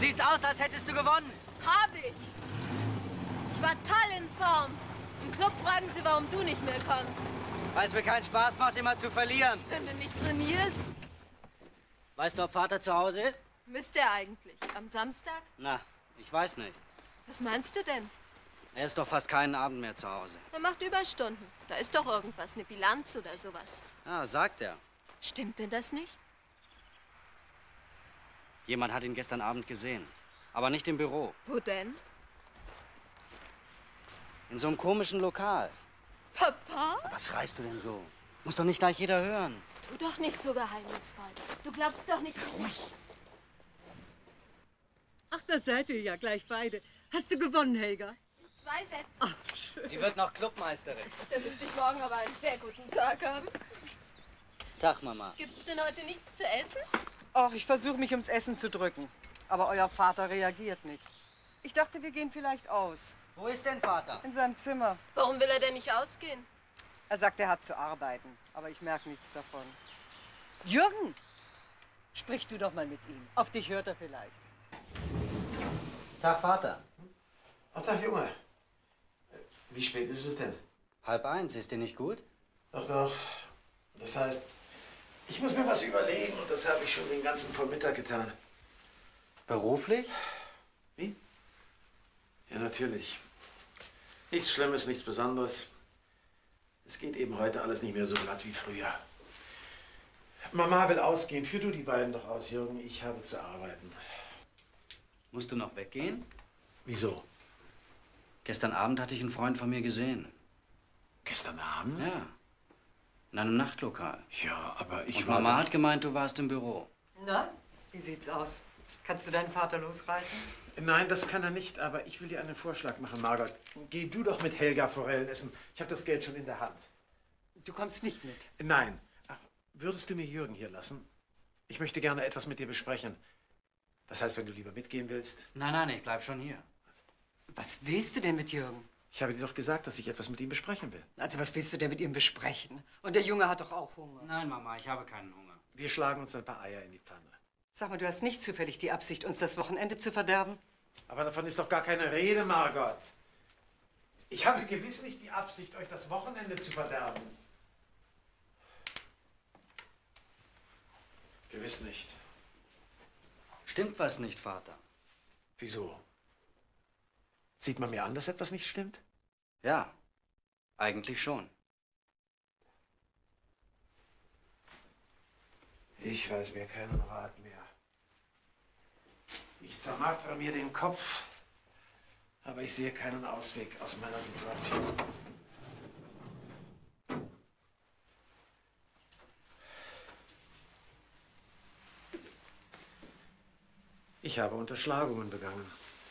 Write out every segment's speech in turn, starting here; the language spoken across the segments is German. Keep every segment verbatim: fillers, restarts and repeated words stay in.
Siehst aus, als hättest du gewonnen. Hab ich. Ich war toll in Form. Im Club fragen sie, warum du nicht mehr kommst. Weil es mir keinen Spaß macht, immer zu verlieren. Wenn du nicht trainierst. Weißt du, ob Vater zu Hause ist? Müsste er eigentlich. Am Samstag? Na, ich weiß nicht. Was meinst du denn? Er ist doch fast keinen Abend mehr zu Hause. Er macht Überstunden. Da ist doch irgendwas, eine Bilanz oder sowas. Ja, sagt er. Stimmt denn das nicht? Jemand hat ihn gestern Abend gesehen. Aber nicht im Büro. Wo denn? In so einem komischen Lokal. Papa? Was schreist du denn so? Muss doch nicht gleich jeder hören. Tu doch nicht so geheimnisvoll. Du glaubst doch nicht... Ruhig. Ach, da seid ihr ja gleich beide. Hast du gewonnen, Helga? Zwei Sätze. Ach, schön. Sie wird noch Clubmeisterin. Da müsste ich morgen aber einen sehr guten Tag haben. Tag, Mama. Gibt's denn heute nichts zu essen? Ach, ich versuche mich ums Essen zu drücken. Aber euer Vater reagiert nicht. Ich dachte, wir gehen vielleicht aus. Wo ist denn Vater? In seinem Zimmer. Warum will er denn nicht ausgehen? Er sagt, er hat zu arbeiten. Aber ich merke nichts davon. Jürgen! Sprich du doch mal mit ihm. Auf dich hört er vielleicht. Tag, Vater. Ach, Tag, Junge. Wie spät ist es denn? Halb eins, ist dir nicht gut? Doch, doch. Das heißt, ich muss mir was überlegen und das habe ich schon den ganzen Vormittag getan. Beruflich? Wie? Ja, natürlich. Nichts Schlimmes, nichts Besonderes. Es geht eben heute alles nicht mehr so glatt wie früher. Mama will ausgehen. Führ du die beiden doch aus, Jürgen. Ich habe zu arbeiten. Musst du noch weggehen? Wieso? Gestern Abend hatte ich einen Freund von mir gesehen. Gestern Abend? Ja. In einem Nachtlokal. Ja, aber ich Und war... Mama hat gemeint, du warst im Büro. Na, wie sieht's aus? Kannst du deinen Vater losreißen? Nein, das kann er nicht, aber ich will dir einen Vorschlag machen, Margot. Geh du doch mit Helga Forellen essen. Ich habe das Geld schon in der Hand. Du kommst nicht mit. Nein. Ach, würdest du mir Jürgen hier lassen? Ich möchte gerne etwas mit dir besprechen. Das heißt, wenn du lieber mitgehen willst? Nein, nein, ich bleib schon hier. Was willst du denn mit Jürgen? Ich habe dir doch gesagt, dass ich etwas mit ihm besprechen will. Also, was willst du denn mit ihm besprechen? Und der Junge hat doch auch Hunger. Nein, Mama, ich habe keinen Hunger. Wir schlagen uns ein paar Eier in die Pfanne. Sag mal, du hast nicht zufällig die Absicht, uns das Wochenende zu verderben? Aber davon ist doch gar keine Rede, Margot. Ich habe gewiss nicht die Absicht, euch das Wochenende zu verderben. Gewiss nicht. Stimmt was nicht, Vater? Wieso? Sieht man mir an, dass etwas nicht stimmt? Ja, eigentlich schon. Ich weiß mir keinen Rat mehr. Ich zermartere mir den Kopf, aber ich sehe keinen Ausweg aus meiner Situation. Ich habe Unterschlagungen begangen.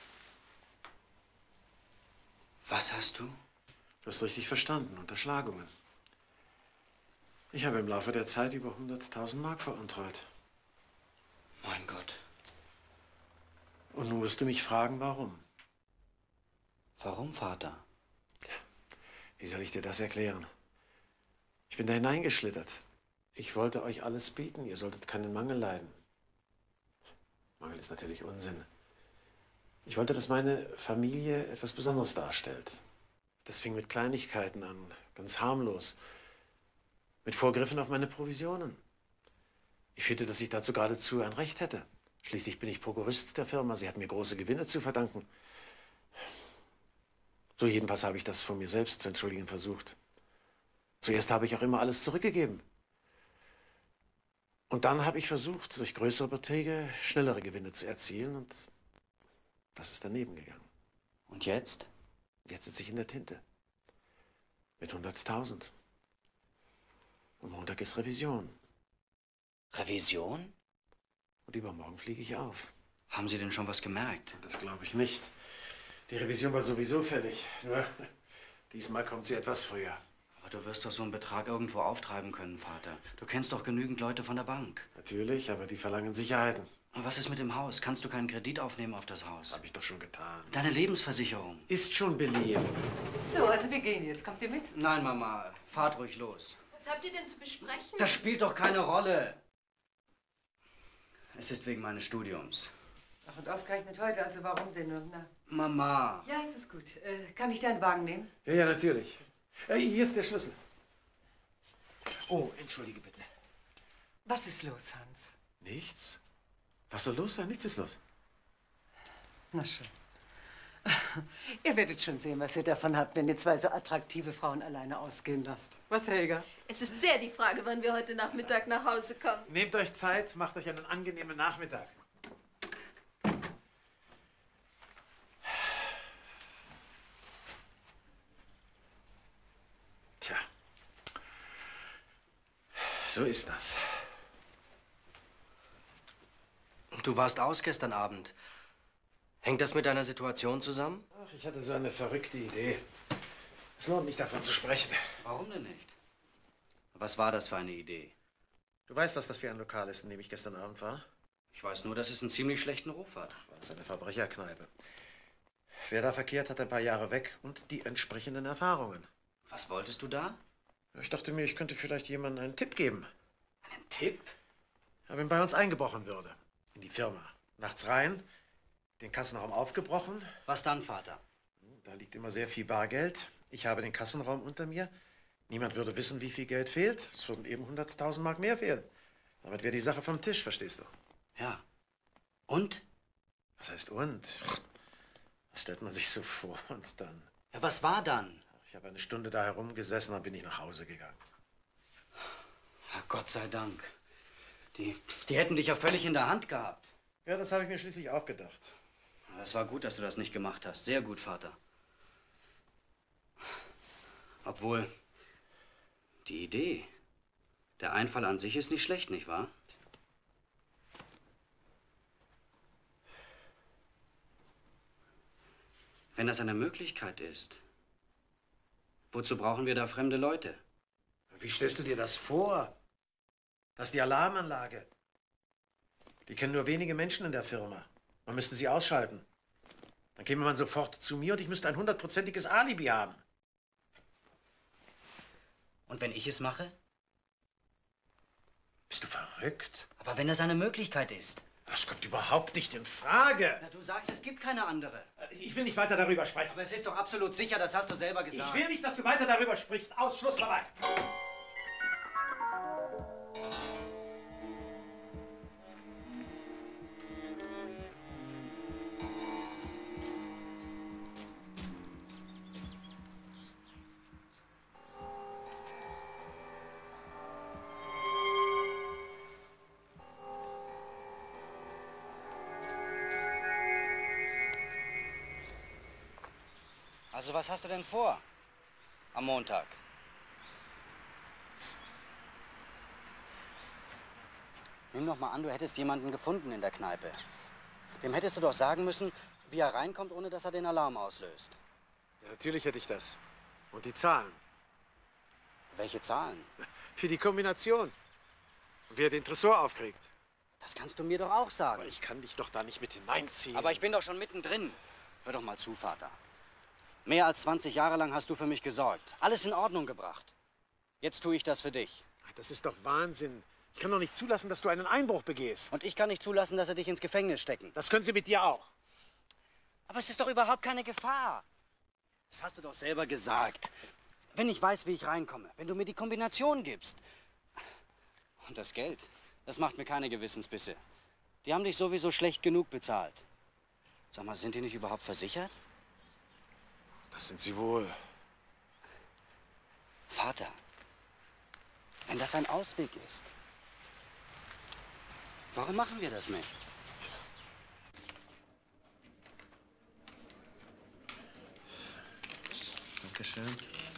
Was hast du? Du hast richtig verstanden, Unterschlagungen. Ich habe im Laufe der Zeit über hunderttausend Mark veruntreut. Mein Gott. Und nun wirst du mich fragen, warum? Warum, Vater? Wie soll ich dir das erklären? Ich bin da hineingeschlittert. Ich wollte euch alles bieten, ihr solltet keinen Mangel leiden. Mangel ist natürlich Unsinn. Ich wollte, dass meine Familie etwas Besonderes darstellt. Das fing mit Kleinigkeiten an, ganz harmlos. Mit Vorgriffen auf meine Provisionen. Ich fühlte, dass ich dazu geradezu ein Recht hätte. Schließlich bin ich Prokurist der Firma. Sie hat mir große Gewinne zu verdanken. So jedenfalls habe ich das von mir selbst zu entschuldigen versucht. Zuerst habe ich auch immer alles zurückgegeben. Und dann habe ich versucht, durch größere Beträge schnellere Gewinne zu erzielen. Und das ist daneben gegangen. Und jetzt? Jetzt sitze ich in der Tinte. Mit hunderttausend. Und Montag ist Revision. Revision? Und übermorgen fliege ich auf. Haben Sie denn schon was gemerkt? Das glaube ich nicht. Die Revision war sowieso fällig. Nur diesmal kommt sie etwas früher. Aber du wirst doch so einen Betrag irgendwo auftreiben können, Vater. Du kennst doch genügend Leute von der Bank. Natürlich, aber die verlangen Sicherheiten. Und was ist mit dem Haus? Kannst du keinen Kredit aufnehmen auf das Haus? Das habe ich doch schon getan. Deine Lebensversicherung. Ist schon beliehen. So, also wir gehen jetzt. Kommt ihr mit? Nein, Mama. Fahrt ruhig los. Was habt ihr denn zu besprechen? Das spielt doch keine Rolle. Es ist wegen meines Studiums. Ach, und ausgerechnet heute, also warum denn nur? Na. Mama. Ja, es ist gut. Äh, kann ich deinen Wagen nehmen? Ja, ja, natürlich. Äh, hier ist der Schlüssel. Oh, entschuldige bitte. Was ist los, Hans? Nichts. Was soll los sein? Nichts ist los. Na schön. Ihr werdet schon sehen, was ihr davon habt, wenn ihr zwei so attraktive Frauen alleine ausgehen lasst. Was, Helga? Es ist sehr die Frage, wann wir heute Nachmittag nach Hause kommen. Nehmt euch Zeit, macht euch einen angenehmen Nachmittag. Tja, so ist das. Du warst aus gestern Abend. Hängt das mit deiner Situation zusammen? Ach, ich hatte so eine verrückte Idee. Es lohnt nicht, davon zu sprechen. Warum denn nicht? Was war das für eine Idee? Du weißt, was das für ein Lokal ist, in dem ich gestern Abend war? Ich weiß nur, dass es einen ziemlich schlechten Ruf hat. Das ist eine Verbrecherkneipe. Wer da verkehrt, hat ein paar Jahre weg und die entsprechenden Erfahrungen. Was wolltest du da? Ich dachte mir, ich könnte vielleicht jemandem einen Tipp geben. Einen Tipp? Ja, wenn bei uns eingebrochen würde. In die Firma. Nachts rein, den Kassenraum aufgebrochen. Was dann, Vater? Da liegt immer sehr viel Bargeld. Ich habe den Kassenraum unter mir. Niemand würde wissen, wie viel Geld fehlt. Es würden eben hunderttausend Mark mehr fehlen. Damit wäre die Sache vom Tisch, verstehst du? Ja. Und? Was heißt und? Das stellt man sich so vor und dann... Ja, was war dann? Ich habe eine Stunde da herumgesessen, dann bin ich nach Hause gegangen. Ja, Gott sei Dank. Die, die hätten dich ja völlig in der Hand gehabt. Ja, das habe ich mir schließlich auch gedacht. Es war gut, dass du das nicht gemacht hast. Sehr gut, Vater. Obwohl, die Idee, der Einfall an sich ist nicht schlecht, nicht wahr? Wenn das eine Möglichkeit ist, wozu brauchen wir da fremde Leute? Wie stellst du dir das vor? Das ist die Alarmanlage. Die kennen nur wenige Menschen in der Firma. Man müsste sie ausschalten. Dann käme man sofort zu mir und ich müsste ein hundertprozentiges Alibi haben. Und wenn ich es mache? Bist du verrückt? Aber wenn das eine Möglichkeit ist. Das kommt überhaupt nicht in Frage. Na, du sagst, es gibt keine andere. Ich will nicht weiter darüber sprechen. Aber es ist doch absolut sicher, das hast du selber gesagt. Ich will nicht, dass du weiter darüber sprichst. Ausschluss vorbei. Also was hast du denn vor am Montag? Nimm doch mal an, du hättest jemanden gefunden in der Kneipe. Dem hättest du doch sagen müssen, wie er reinkommt, ohne dass er den Alarm auslöst. Ja, natürlich hätte ich das. Und die Zahlen. Welche Zahlen? Für die Kombination. Und wer den Tresor aufkriegt. Das kannst du mir doch auch sagen. Aber ich kann dich doch da nicht mit hineinziehen. Aber ich bin doch schon mittendrin. Hör doch mal zu, Vater. Mehr als zwanzig Jahre lang hast du für mich gesorgt. Alles in Ordnung gebracht. Jetzt tue ich das für dich. Das ist doch Wahnsinn. Ich kann doch nicht zulassen, dass du einen Einbruch begehst. Und ich kann nicht zulassen, dass sie dich ins Gefängnis stecken. Das können sie mit dir auch. Aber es ist doch überhaupt keine Gefahr. Das hast du doch selber gesagt. Wenn ich weiß, wie ich reinkomme, wenn du mir die Kombination gibst. Und das Geld, das macht mir keine Gewissensbisse. Die haben dich sowieso schlecht genug bezahlt. Sag mal, sind die nicht überhaupt versichert? Das sind sie wohl. Vater, wenn das ein Ausweg ist, warum machen wir das nicht? Dankeschön.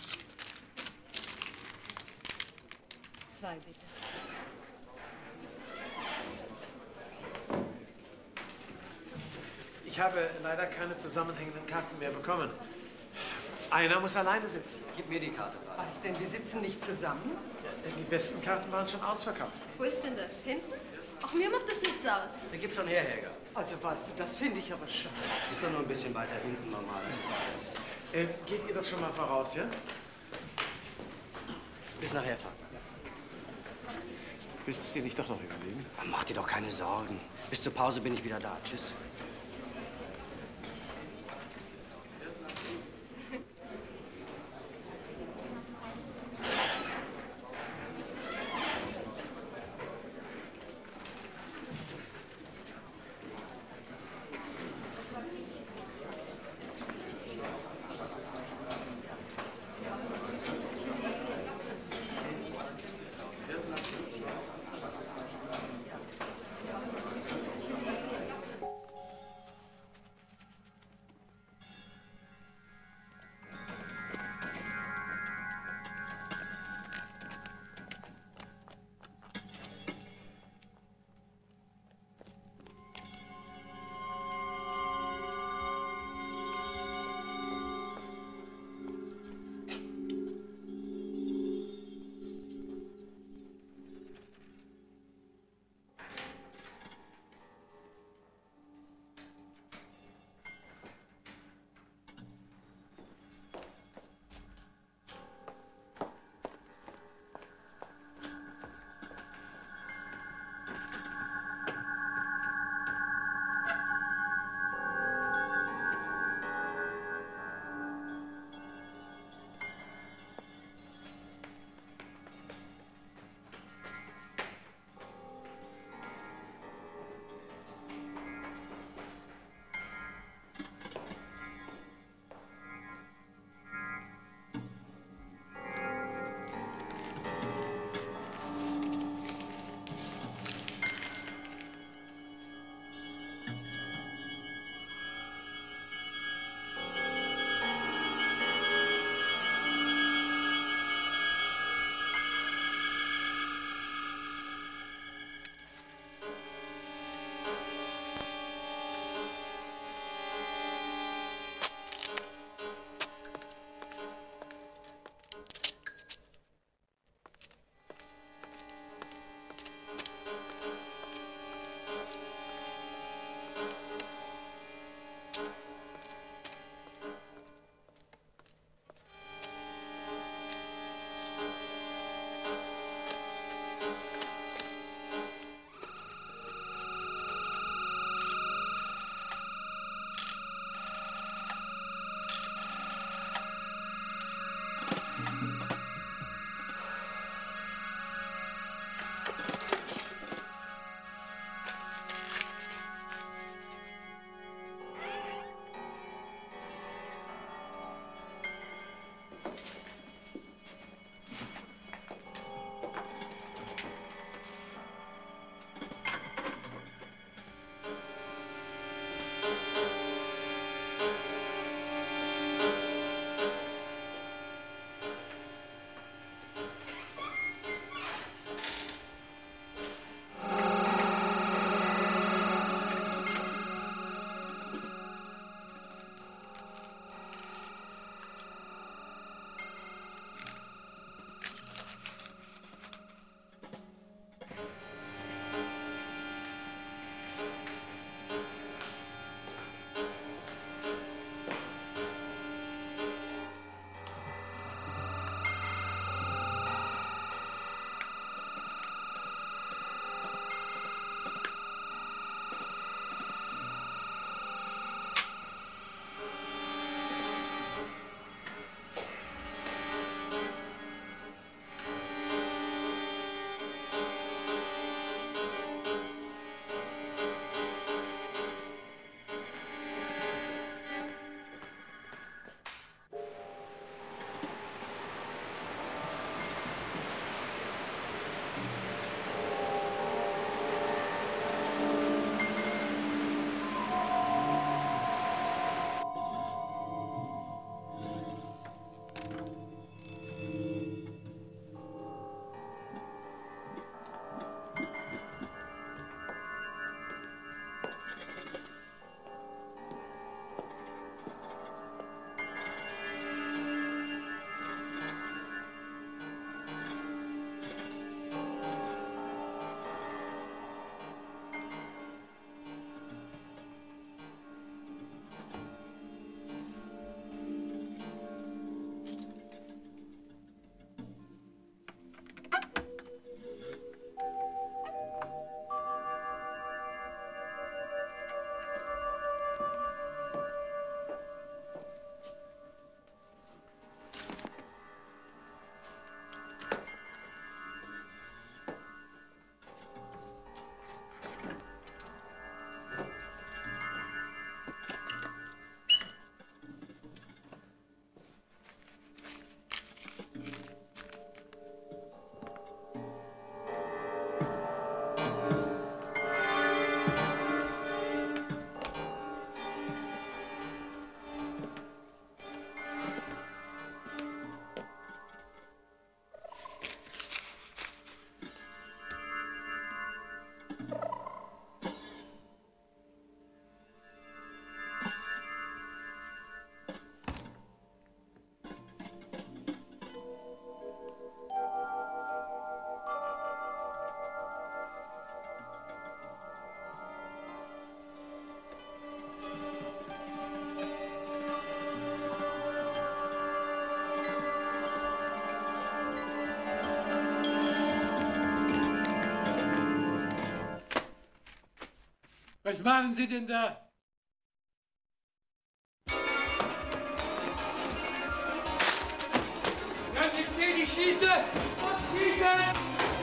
Zwei, bitte. Ich habe leider keine zusammenhängenden Karten mehr bekommen. Einer muss alleine sitzen. Gib mir die Karte. Was denn? Wir sitzen nicht zusammen? Die besten Karten waren schon ausverkauft. Wo ist denn das? Hinten? Auch mir macht das nichts aus. Gib schon her, Helga. Also weißt du, das finde ich aber schade. Ist doch nur ein bisschen weiter hinten normal, das ist alles. Äh, geht ihr doch schon mal voraus, ja? Bis nachher, Vater. Willst du es dir nicht doch noch überlegen? Mach dir doch keine Sorgen. Bis zur Pause bin ich wieder da. Tschüss. Was machen Sie denn da? Bleibt nicht stehen, ich schieße! Und schieße!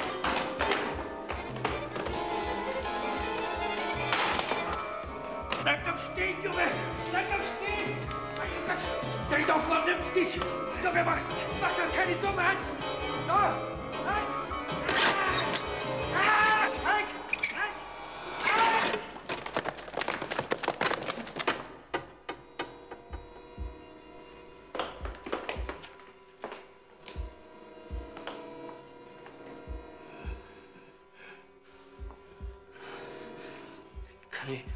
Bleib doch stehen, Junge! Bleib doch stehen! Mein Gott, sei doch vernünftig! Junge, mach, mach doch keine Dummheit! Oh, halt! Ah! Halt! Halt! Ah! Kann ich...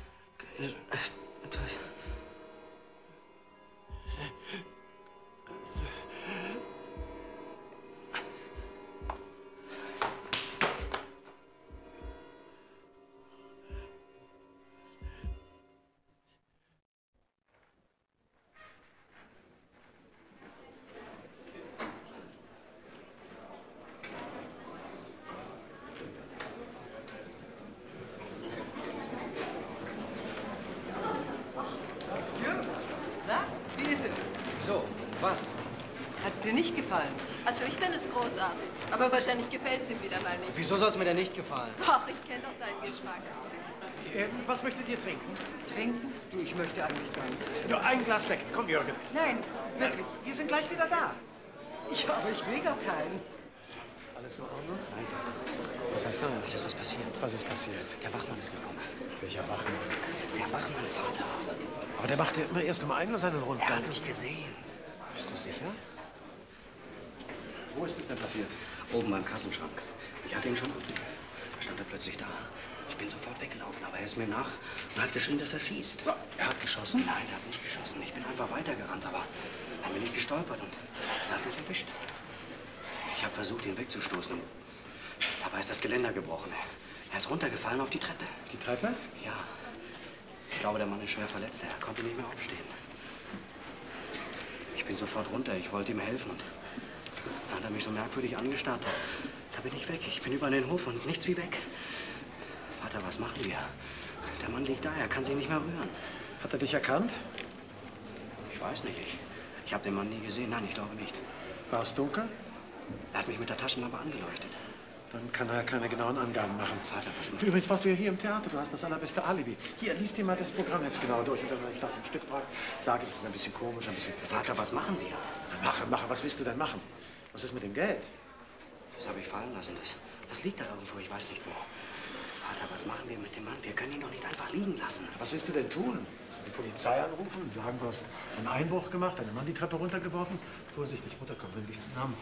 So, was? Hat's dir nicht gefallen? Also ich finde es großartig. Aber wahrscheinlich gefällt es ihm wieder mal nicht. Wieso soll es mir denn nicht gefallen? Ach, ich kenne doch deinen Geschmack. Äh, was möchtet ihr trinken? Trinken? Du, ich möchte eigentlich gar nichts trinken. Nur ein Glas Sekt. Komm, Jürgen. Nein, wirklich. Wir sind gleich wieder da. Ja, aber ich will gar keinen. Alles in Ordnung? Nein. Was heißt nein? Es ist was passiert. Was ist passiert? Der Wachmann ist gekommen. Welcher Wachmann? Der Wachmann, Vater. Aber der macht ja immer erst um ein Uhr seinen Rundgang. Er hat mich gesehen. Bist du sicher? Wo ist es denn passiert? Oben beim Kassenschrank. Ich hatte ihn schon offen. Da stand er plötzlich da. Ich bin sofort weggelaufen, aber er ist mir nach und hat geschrien, dass er schießt. Ja, er hat geschossen? Nein, er hat nicht geschossen. Ich bin einfach weitergerannt, aber dann bin ich gestolpert und er hat mich erwischt. Ich habe versucht, ihn wegzustoßen. Dabei ist das Geländer gebrochen. Er ist runtergefallen auf die Treppe. Die Treppe? Ja. Ich glaube, der Mann ist schwer verletzt. Er konnte nicht mehr aufstehen. Ich bin sofort runter. Ich wollte ihm helfen und dann hat er mich so merkwürdig angestarrt. Da bin ich weg. Ich bin über den Hof und nichts wie weg. Vater, was machen wir? Der Mann liegt da. Er kann sich nicht mehr rühren. Hat er dich erkannt? Ich weiß nicht. Ich, ich habe den Mann nie gesehen. Nein, ich glaube nicht. War es dunkel? Er hat mich mit der Taschenlampe angeleuchtet. Dann kann er keine genauen Angaben machen. Vater, was macht Du, übrigens warst du ja hier im Theater. Du hast das allerbeste Alibi. Hier, lies dir mal das Programmheft genau durch. Und wenn ich nach einem Stück frage, sag, es ist ein bisschen komisch, ein bisschen verrückt. Vater, was machen wir? Na, mache, mache. Was willst du denn machen? Was ist mit dem Geld? Das habe ich fallen lassen. Das, das liegt da irgendwo. Ich weiß nicht wo. Vater, was machen wir mit dem Mann? Wir können ihn doch nicht einfach liegen lassen. Was willst du denn tun? Musst du die Polizei anrufen und sagen, du hast einen Einbruch gemacht, deinen Mann die Treppe runtergeworfen? Vorsichtig, Mutter, komm, nimm dich zusammen.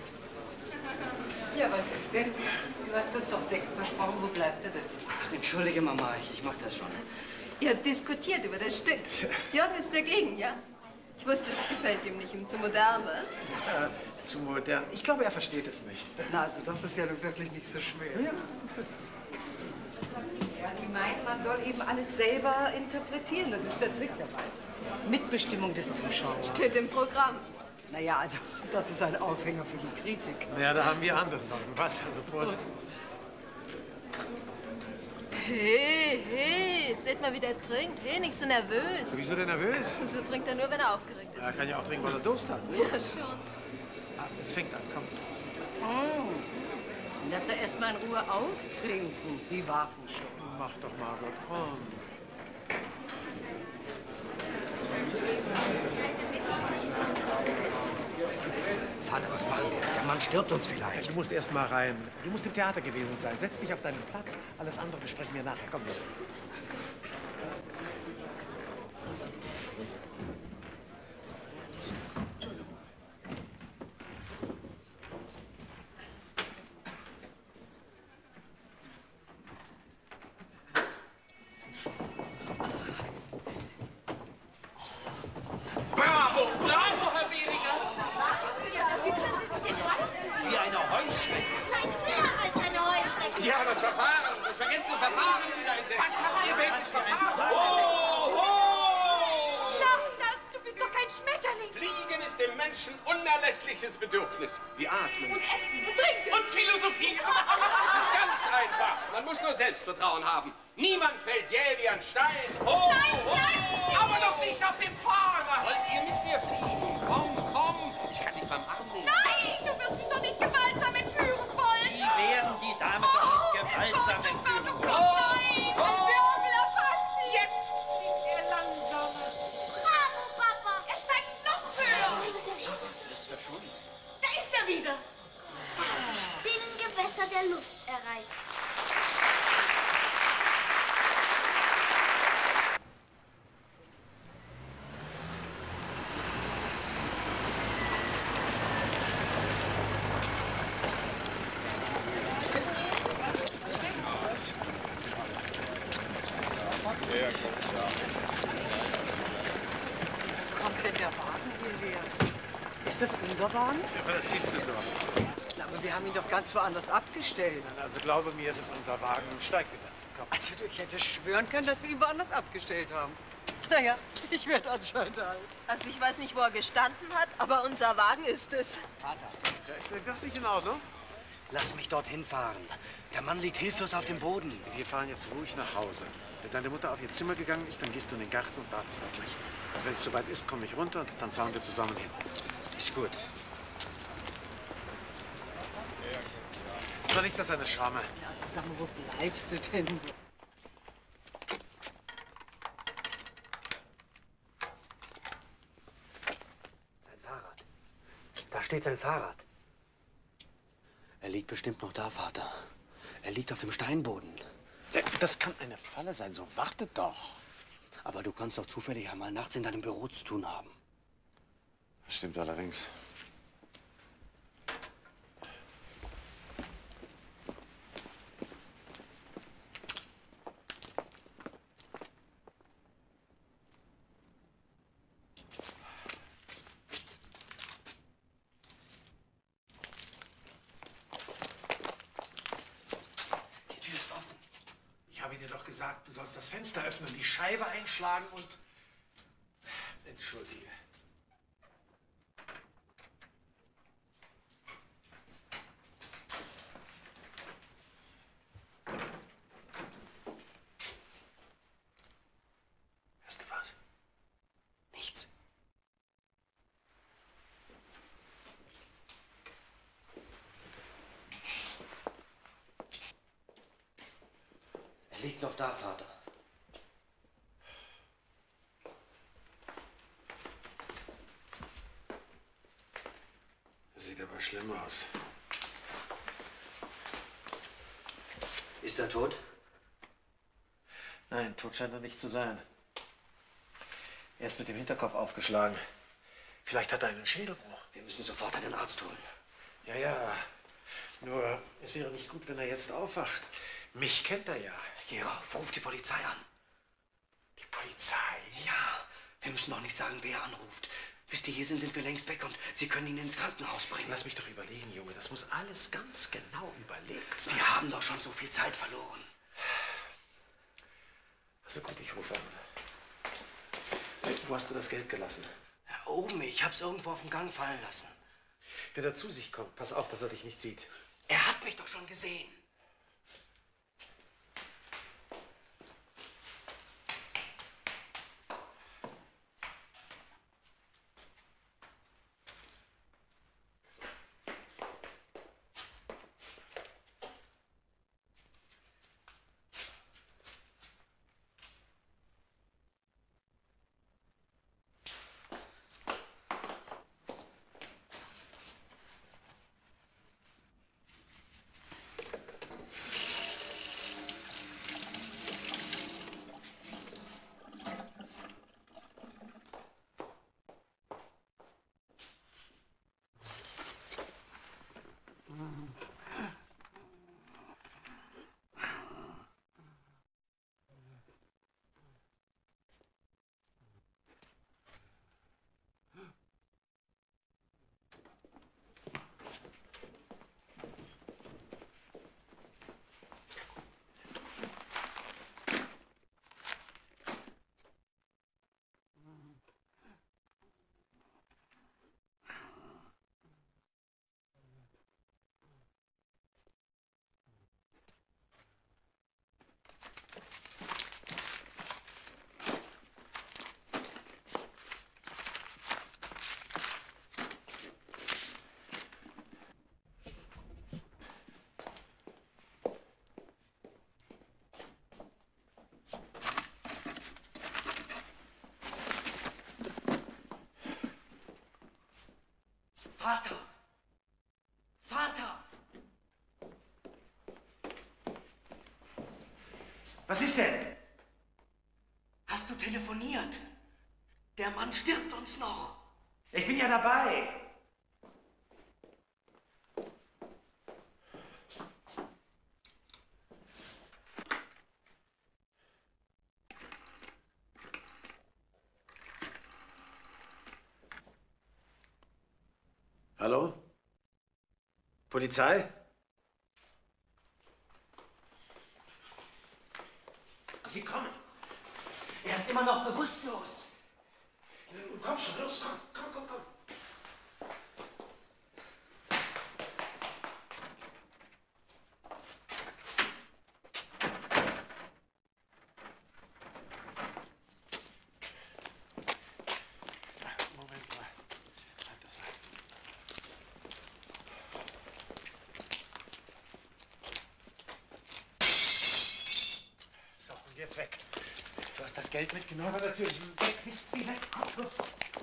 Ja, was ist denn? Du hast uns doch Sekt versprochen. Wo bleibt er denn? Ach, entschuldige, Mama. Ich, ich mach das schon. Ihr habt diskutiert über das Stück. Jürgen ist dagegen, ja? Ich wusste, es gefällt ihm nicht, ihm zu modern, was? Ja, zu modern. Ich glaube, er versteht es nicht. Na, also das ist ja nun wirklich nicht so schwer. Ja. Ja, Sie meinen, man soll eben alles selber interpretieren. Das ist der Trick dabei. Mitbestimmung des Zuschauers. Steht im Programm. Naja, also das ist ein Aufhänger für die Kritik. Ja, da haben wir andere Sorgen. Was? Also Prost. Hey, hey, seht mal, wie der trinkt. Hey, nicht so nervös. Wieso denn nervös? So trinkt er nur, wenn er aufgeregt ist. Er kann ja auch trinken, weil er Durst hat. Ja, schon. Ah, es fängt an, komm. Mm. Lass doch erst mal in Ruhe austrinken. Die warten schon. Mach doch, Margot, komm. Vater, was machen wir? Der Mann stirbt uns Ja, vielleicht. du musst erst mal rein. Du musst im Theater gewesen sein. Setz dich auf deinen Platz. Alles andere besprechen wir nachher. Komm, los. Bravo, bravo, Herr Behringer! Wie eine Heuschrecke. Nein, mehr als eine Heuschrecke. Ja, das Verfahren, das vergessene Verfahren wieder entdeckt. Was habt ihr, welches Verfahren? Oh, oh! Lass das, du bist doch kein Schmetterling. Fliegen ist dem Menschen Menschen unerlässliches Bedürfnis, wie Atmen. Und Essen und Trinken. Und Philosophie. Es ist ganz einfach. Man muss nur Selbstvertrauen haben. Niemand fällt jäh wie ein Stein. Oh, Nein, oh, nein. aber doch nicht auf dem Fahrrad. Wollt ihr mit mir fliegen? Komm, komm. Ich kann dich beim Arm nehmen. Nein, du wirst mich doch nicht gewaltsam entführen wollen. Sie werden die Dame doch nicht gewaltsam entführen wollen. Nein, Oh. der Wirbel erfasst ihn. Jetzt fliegt er langsamer. Bravo, Papa. Er steigt noch höher. Da ist er wieder. Binnengewässer der Luft erreicht. Kommt denn der Wagen hierher? Ist das unser Wagen? Ja, aber das siehst du doch. Na, aber wir haben ihn doch ganz woanders abgestellt. Also glaube mir, es ist unser Wagen. Steig wieder. Komm. Also ich hätte schwören können, dass wir ihn woanders abgestellt haben. Naja, ich werde anscheinend alt. Also ich weiß nicht, wo er gestanden hat, aber unser Wagen ist es. Ja, ist das nicht in Ordnung? Lass mich dorthin fahren. Der Mann liegt hilflos auf dem Boden. Wir fahren jetzt ruhig nach Hause. Wenn deine Mutter auf ihr Zimmer gegangen ist, dann gehst du in den Garten und wartest auf mich. Und wenn es soweit ist, komm ich runter und dann fahren wir zusammen hin. Ist gut. Doch nichts als eine Schramme. Ja, sag mal, wo bleibst du denn? Sein Fahrrad. Da steht sein Fahrrad. Er liegt bestimmt noch da, Vater. Er liegt auf dem Steinboden. Das kann eine Falle sein, so wartet doch. Aber du kannst doch zufällig einmal nachts in deinem Büro zu tun haben. Das stimmt allerdings. Die Tür ist offen. Ich habe dir doch gesagt, du sollst das Fenster öffnen, die Scheibe einschlagen und... Entschuldige. Hörst du was? Nichts. Er liegt noch da, Vater. Das sieht aber schlimm aus. Ist er tot? Nein, tot scheint er nicht zu sein. Er ist mit dem Hinterkopf aufgeschlagen. Vielleicht hat er einen Schädelbruch. Wir müssen sofort einen Arzt holen. Ja, ja. Nur, es wäre nicht gut, wenn er jetzt aufwacht. Mich kennt er ja. Geh rauf, ruf die Polizei an. Die Polizei? Ja, wir müssen auch nicht sagen, wer anruft. Bis die hier sind, sind wir längst weg und sie können ihn ins Krankenhaus bringen. Lass mich doch überlegen, Junge. Das muss alles ganz genau überlegt sein. Wir haben doch schon so viel Zeit verloren. Also gut, ich rufe an. Hey, wo hast du das Geld gelassen? Ja, oben, ich hab's irgendwo auf dem Gang fallen lassen. Wenn er zu sich kommt, pass auf, dass er dich nicht sieht. Er hat mich doch schon gesehen. Vater! Vater! Was ist denn? Hast du telefoniert? Der Mann stirbt uns noch. Ich bin ja dabei. Hallo? Polizei? Sie kommen. Er ist immer noch bewusstlos. Komm schon, los, komm, komm, komm, komm. Moment mal. Das war... So, und jetzt weg. Du hast das Geld mitgenommen? Aber natürlich, weg, nichts wie weg, komm, los.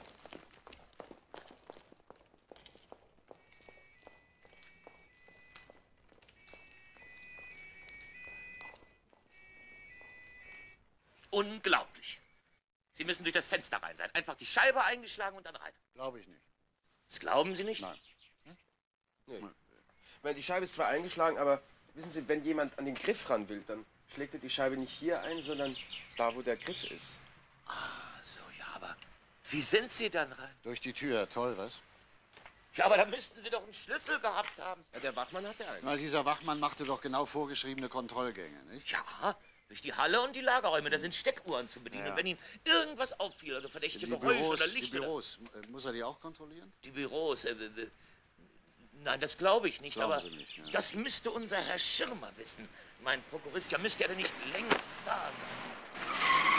Unglaublich. Sie müssen durch das Fenster rein sein. Einfach die Scheibe eingeschlagen und dann rein. Glaube ich nicht. Das glauben Sie nicht? Nein. Hm? Nee. Ich meine, die Scheibe ist zwar eingeschlagen, aber wissen Sie, wenn jemand an den Griff ran will, dann schlägt er die Scheibe nicht hier ein, sondern da, wo der Griff ist. Ah, so, ja, aber wie sind Sie dann rein? Durch die Tür, toll, was? Ja, aber da müssten Sie doch einen Schlüssel gehabt haben. Ja, der Wachmann hatte einen. Na, dieser Wachmann machte doch genau vorgeschriebene Kontrollgänge, nicht? Ja, durch die Halle und die Lagerräume. Da sind Steckuhren zu bedienen. Ja. Und wenn ihm irgendwas auffiel, also verdächtige Die Geräusche Büros, oder Licht die Büros, äh, muss er die auch kontrollieren? Die Büros, äh, äh, nein, das glaube ich nicht, Glauben aber Sie nicht, ja. das müsste unser Herr Schirmer wissen. Mein Prokurist, ja, müsste er denn nicht längst da sein?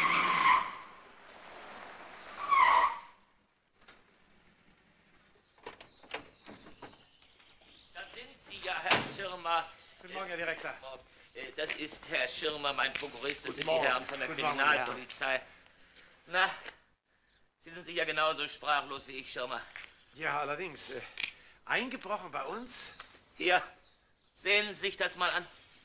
Da sind Sie ja, Herr Schirmer. Guten Morgen, Herr Direktor. Äh, Das ist Herr Schirmer, mein Prokurist. Das Guten sind Morgen. die Herren von der Guten Morgen, Kriminalpolizei. Na, Sie sind sicher genauso sprachlos wie ich, Schirmer. Ja, allerdings. Äh, eingebrochen bei uns? Hier, sehen Sie sich das mal an.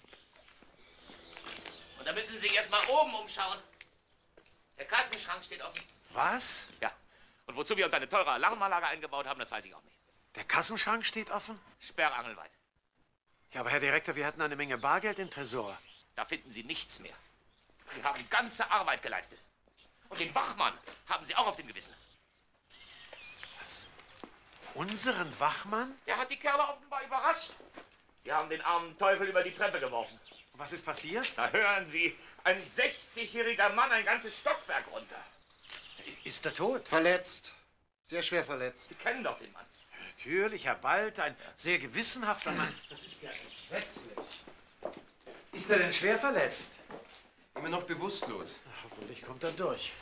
Und da müssen Sie sich erst mal oben umschauen. Der Kassenschrank steht offen. Was? Ja. Und wozu wir uns eine teure Alarmanlage eingebaut haben, das weiß ich auch nicht. Der Kassenschrank steht offen? Sperrangelweit. Ja, aber Herr Direktor, wir hatten eine Menge Bargeld im Tresor. Da finden Sie nichts mehr. Wir haben ganze Arbeit geleistet. Und den Wachmann haben Sie auch auf dem Gewissen. Was? Unseren Wachmann? Der hat die Kerle offenbar überrascht. Sie haben den armen Teufel über die Treppe geworfen. Was ist passiert? Da hören Sie, ein sechzigjähriger Mann ein ganzes Stockwerk runter. Ist er tot? Verletzt. Sehr schwer verletzt. Sie kennen doch den Mann. Natürlich, Herr Balt, ein sehr gewissenhafter Mann. Das ist ja entsetzlich. Ist er denn schwer verletzt? Immer noch bewusstlos. Ach, hoffentlich kommt er durch.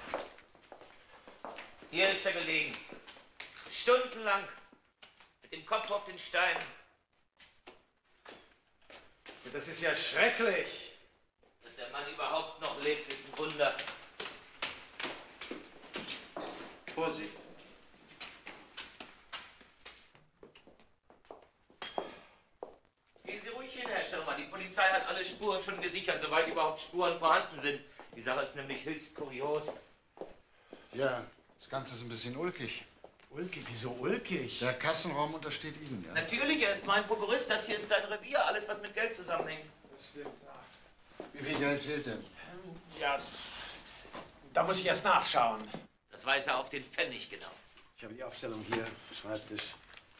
Hier ist er gelegen. Stundenlang. Mit dem Kopf auf den Stein. Das ist ja schrecklich. Dass der Mann überhaupt noch lebt, ist ein Wunder. Vorsicht. Gehen Sie ruhig hin, Herr Schirmer. Die Polizei hat alle Spuren schon gesichert, soweit überhaupt Spuren vorhanden sind. Die Sache ist nämlich höchst kurios. Ja, das Ganze ist ein bisschen ulkig. Ulkig? Wieso ulkig? Der Kassenraum untersteht Ihnen, ja? Natürlich, er ist mein Prokurist. Das hier ist sein Revier. Alles, was mit Geld zusammenhängt. Das stimmt. Wie viel Geld fehlt denn? Ja, da muss ich erst nachschauen. Das weiß er auf den Pfennig genau. Ich habe die Aufstellung hier, Schreibtisch.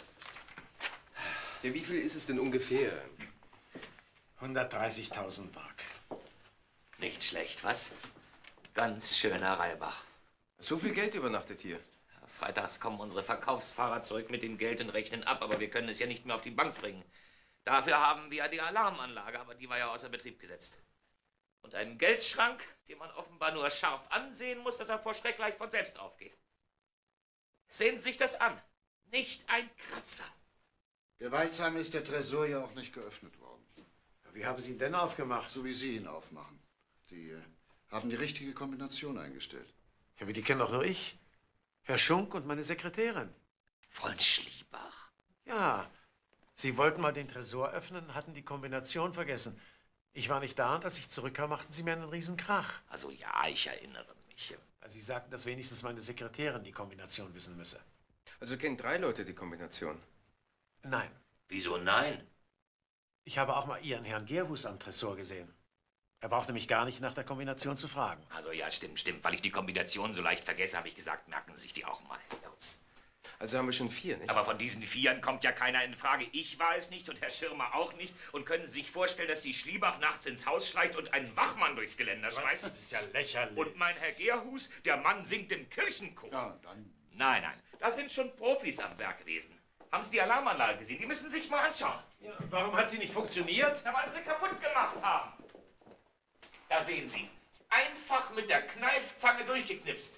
Ja, wie viel ist es denn ungefähr? hundertdreißigtausend Mark. Nicht schlecht, was? Ganz schöner Reibach. So viel Geld übernachtet hier? Freitags kommen unsere Verkaufsfahrer zurück mit dem Geld und rechnen ab, aber wir können es ja nicht mehr auf die Bank bringen. Dafür haben wir die Alarmanlage, aber die war ja außer Betrieb gesetzt. Und einen Geldschrank, den man offenbar nur scharf ansehen muss, dass er vor Schreck gleich von selbst aufgeht. Sehen Sie sich das an. Nicht ein Kratzer. Gewaltsam ist der Tresor ja auch nicht geöffnet worden. Wie haben Sie ihn denn aufgemacht? So wie Sie ihn aufmachen. Die äh, haben die richtige Kombination eingestellt. Ja, aber die kennen doch nur ich. Herr Schunk und meine Sekretärin. Freund Schliebach? Ja, Sie wollten mal den Tresor öffnen, hatten die Kombination vergessen. Ich war nicht da und als ich zurückkam, machten Sie mir einen Riesenkrach. Also ja, ich erinnere mich. Sie sagten, dass wenigstens meine Sekretärin die Kombination wissen müsse. Also kennen drei Leute die Kombination? Nein. Wieso nein? Ich habe auch mal Ihren Herrn Gerhus am Tresor gesehen. Er brauchte mich gar nicht nach der Kombination zu fragen. Also ja, stimmt, stimmt. Weil ich die Kombination so leicht vergesse, habe ich gesagt, merken Sie sich die auch mal. Los. Also haben wir schon vier, nicht? Aber von diesen Vieren kommt ja keiner in Frage. Ich war es nicht und Herr Schirmer auch nicht. Und können Sie sich vorstellen, dass die Schliebach nachts ins Haus schleicht und einen Wachmann durchs Geländer schmeißt? Das ist ja lächerlich. Und mein Herr Gerhus, der Mann singt im Kirchenchor. Ja, dann. Nein, nein, das sind schon Profis am Werk gewesen. Haben Sie die Alarmanlage gesehen? Die müssen sich mal anschauen. Ja, warum hat sie nicht funktioniert? Ja, weil Sie sie kaputt gemacht haben. Da sehen Sie. Einfach mit der Kneifzange durchgeknipst.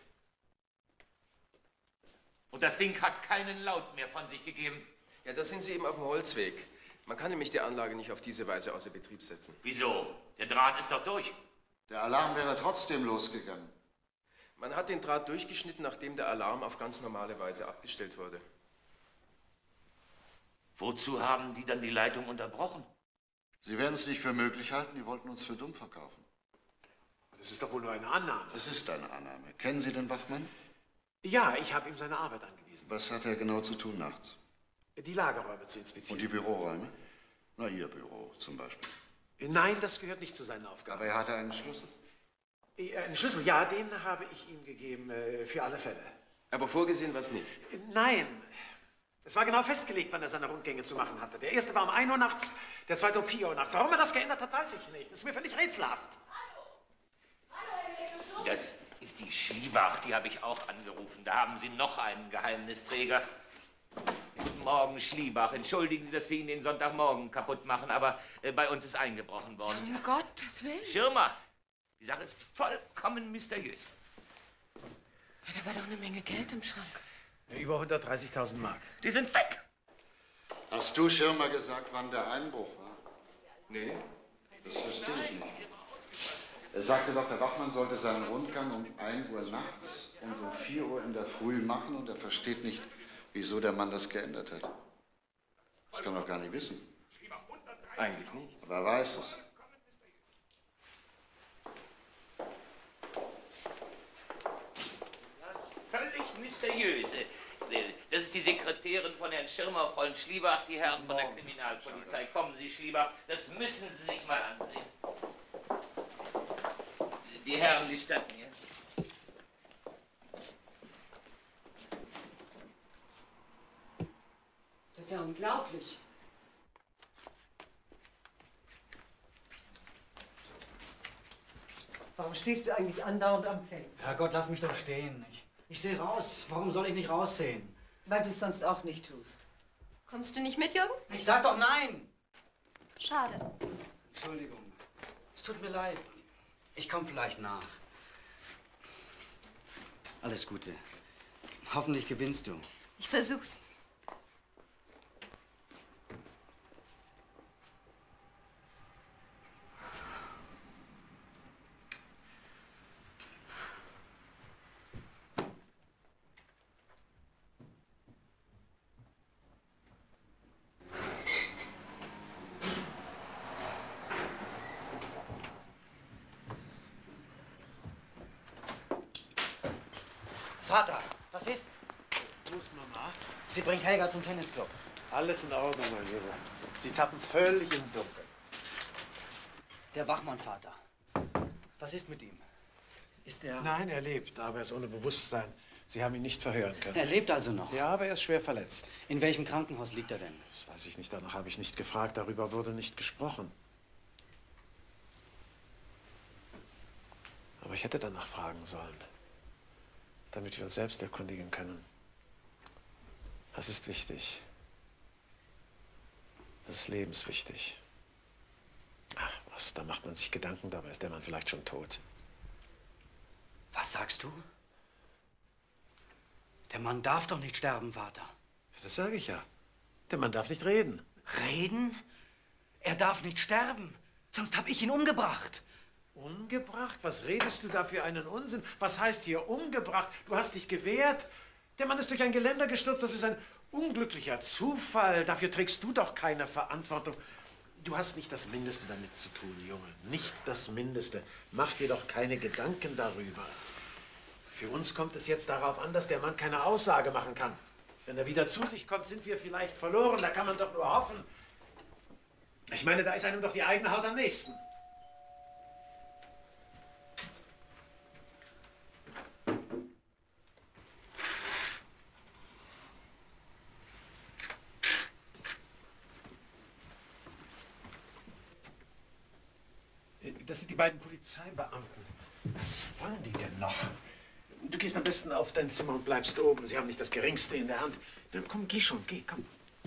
Und das Ding hat keinen Laut mehr von sich gegeben. Ja, da sind Sie eben auf dem Holzweg. Man kann nämlich die Anlage nicht auf diese Weise außer Betrieb setzen. Wieso? Der Draht ist doch durch. Der Alarm wäre trotzdem losgegangen. Man hat den Draht durchgeschnitten, nachdem der Alarm auf ganz normale Weise abgestellt wurde. Wozu haben die dann die Leitung unterbrochen? Sie werden es nicht für möglich halten, die wollten uns für dumm verkaufen. Das ist doch wohl nur eine Annahme. Es ist eine Annahme. Kennen Sie den Wachmann? Ja, ich habe ihm seine Arbeit angewiesen. Was hat er genau zu tun nachts? Die Lagerräume zu inspizieren. Und die Büroräume? Na, Ihr Büro zum Beispiel. Nein, das gehört nicht zu seinen Aufgaben. Aber er hatte einen Schlüssel. Einen Schlüssel, ja, den habe ich ihm gegeben, äh, für alle Fälle. Aber vorgesehen war es nicht? Nein. Es war genau festgelegt, wann er seine Rundgänge zu machen hatte. Der erste war um ein Uhr nachts, der zweite um vier Uhr nachts. Warum er das geändert hat, weiß ich nicht. Das ist mir völlig rätselhaft. Das ist die Schliebach, die habe ich auch angerufen. Da haben Sie noch einen Geheimnisträger. Guten Morgen, Schliebach. Entschuldigen Sie, dass wir Ihnen den Sonntagmorgen kaputt machen, aber äh, bei uns ist eingebrochen worden. Um Gottes Willen. Schirmer, die Sache ist vollkommen mysteriös. Ja, da war doch eine Menge Geld im Schrank. Über hundertdreißigtausend Mark. Die sind weg. Hast du Schirmer gesagt, wann der Einbruch war? Nee. Das verstehe ich nicht. Er sagte doch, der Wachmann sollte seinen Rundgang um ein Uhr nachts und um vier Uhr in der Früh machen und er versteht nicht, wieso der Mann das geändert hat. Das kann er doch gar nicht wissen. Eigentlich nicht. Aber er weiß es. Das ist völlig mysteriös. Das ist die Sekretärin von Herrn Schirmer, Frau Schliebach, die Herren von der Kriminalpolizei. Kommen Sie, Schliebach, das müssen Sie sich mal ansehen. Die Herren, die standen hier. Das ist ja unglaublich. Warum stehst du eigentlich andauernd am Fenster? Herrgott, lass mich doch stehen. Ich, ich sehe raus. Warum soll ich nicht raussehen? Weil du es sonst auch nicht tust. Kommst du nicht mit, Jürgen? Ich sag doch nein. Schade. Entschuldigung. Es tut mir leid. Ich komme vielleicht nach. Alles Gute. Hoffentlich gewinnst du. Ich versuch's. Vater, was ist? Wo ist Mama? Sie bringt Helga zum Tennisclub. Alles in Ordnung, mein Lieber. Sie tappen völlig im Dunkeln. Der Wachmann, Vater. Was ist mit ihm? Ist er... Nein, er lebt, aber er ist ohne Bewusstsein. Sie haben ihn nicht verhören können. Er lebt also noch? Ja, aber er ist schwer verletzt. In welchem Krankenhaus liegt er denn? Das weiß ich nicht, danach habe ich nicht gefragt. Darüber wurde nicht gesprochen. Aber ich hätte danach fragen sollen, damit wir uns selbst erkundigen können. Das ist wichtig. Das ist lebenswichtig. Ach, was, da macht man sich Gedanken, dabei ist der Mann vielleicht schon tot. Was sagst du? Der Mann darf doch nicht sterben, Vater. Das sage ich ja. Der Mann darf nicht reden. Reden? Er darf nicht sterben, sonst habe ich ihn umgebracht. Umgebracht? Was redest du da für einen Unsinn? Was heißt hier umgebracht? Du hast dich gewehrt. Der Mann ist durch ein Geländer gestürzt. Das ist ein Unglücklicher Zufall. Dafür trägst du doch keine Verantwortung. Du hast nicht das Mindeste damit zu tun, Junge. Nicht das Mindeste. Mach dir doch keine Gedanken darüber. Für uns kommt es jetzt darauf an, dass der Mann keine Aussage machen kann. Wenn er wieder zu sich kommt, sind wir vielleicht verloren. Da kann man doch nur hoffen. Ich meine, da ist einem doch die eigene Haut am nächsten. Das sind die beiden Polizeibeamten. Was wollen die denn noch? Du gehst am besten auf dein Zimmer und bleibst oben. Sie haben nicht das Geringste in der Hand. Dann komm, geh schon, geh, komm.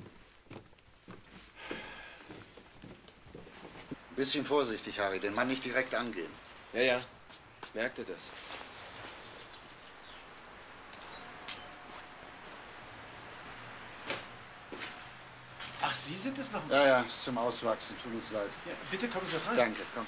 Bisschen vorsichtig, Harry, den Mann nicht direkt angehen. Ja, ja. Merkt ihr das? Ach, Sie sind es noch? Ja, ja, ist zum Auswachsen. Tut uns leid. Ja, bitte kommen Sie rein. Danke, komm.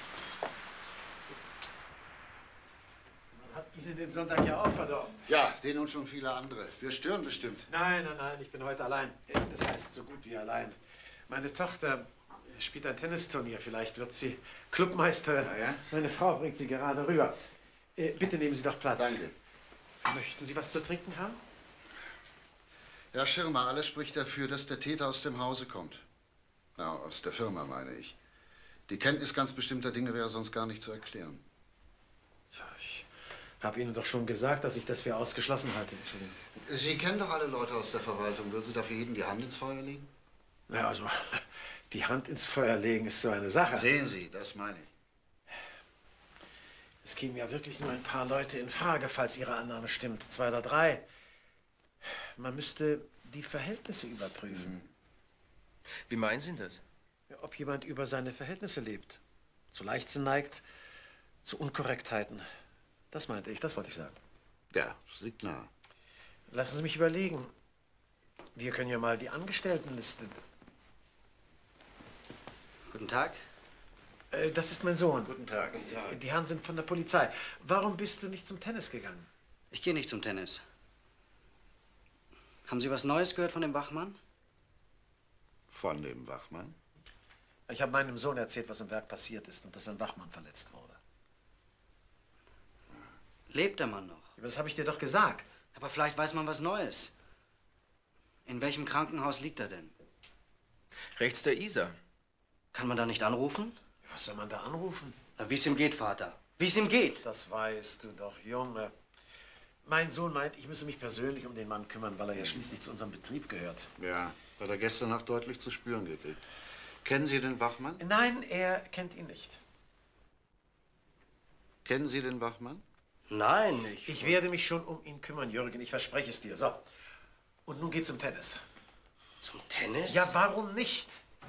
Man hat Ihnen den Sonntag ja auch verdorben. Ja, den und schon viele andere. Wir stören bestimmt. Nein, nein, nein, ich bin heute allein. Das heißt, so gut wie allein. Meine Tochter spielt ein Tennisturnier. Vielleicht wird sie Clubmeisterin. Ja, ja? Meine Frau bringt sie gerade rüber. Äh, bitte nehmen Sie doch Platz. Danke. Möchten Sie was zu trinken haben? Herr Schirmer, alles spricht dafür, dass der Täter aus dem Hause kommt. Ja, aus der Firma, meine ich. Die Kenntnis ganz bestimmter Dinge wäre sonst gar nicht zu erklären. Ja, ich habe Ihnen doch schon gesagt, dass ich das für ausgeschlossen halte. Entschuldigung. Sie kennen doch alle Leute aus der Verwaltung. Würden Sie dafür jeden die Hand ins Feuer legen? Na, also, die Hand ins Feuer legen ist so eine Sache. Sehen Sie, das meine ich. Es kämen ja wirklich nur ein paar Leute in Frage, falls Ihre Annahme stimmt. Zwei oder drei. Man müsste die Verhältnisse überprüfen. Wie meinen Sie das? Ja, ob jemand über seine Verhältnisse lebt. Zu Leichtsinn neigt, zu Unkorrektheiten. Das meinte ich, das wollte ich sagen. Ja, das liegt nahe. Lassen Sie mich überlegen. Wir können ja mal die Angestelltenliste... Guten Tag. Äh, das ist mein Sohn. Guten Tag. Äh, Die Herren sind von der Polizei. Warum bist du nicht zum Tennis gegangen? Ich gehe nicht zum Tennis. Haben Sie was Neues gehört von dem Wachmann? Von dem Wachmann? Ich habe meinem Sohn erzählt, was im Werk passiert ist und dass ein Wachmann verletzt wurde. Lebt der Mann noch? Aber das habe ich dir doch gesagt. Aber vielleicht weiß man was Neues. In welchem Krankenhaus liegt er denn? Rechts der Isar. Kann man da nicht anrufen? Was soll man da anrufen? Na, wie es ihm geht, Vater. Wie es ihm geht. Das weißt du doch, Junge. Mein Sohn meint, ich müsse mich persönlich um den Mann kümmern, weil er ja schließlich zu unserem Betrieb gehört. Ja, hat er gestern Nacht deutlich zu spüren gekriegt. Kennen Sie den Wachmann? Nein, er kennt ihn nicht. Kennen Sie den Wachmann? Nein, nicht. Ich werde mich schon um ihn kümmern, Jürgen. Ich verspreche es dir. So. Und nun geht's zum Tennis. Zum Tennis? Ja, warum nicht?